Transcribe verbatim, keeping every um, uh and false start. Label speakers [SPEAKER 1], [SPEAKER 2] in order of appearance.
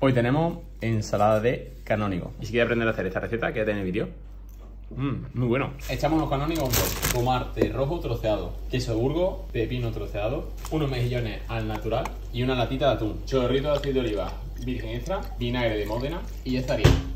[SPEAKER 1] Hoy tenemos ensalada de canónigos. Y si quieres aprender a hacer esta receta, quédate en el vídeo. Mmm, muy bueno. Echamos los canónigos, tomate rojo troceado, queso burgo, pepino troceado, unos mejillones al natural y una latita de atún, chorrito de aceite de oliva virgen extra, vinagre de Módena y ya estaría.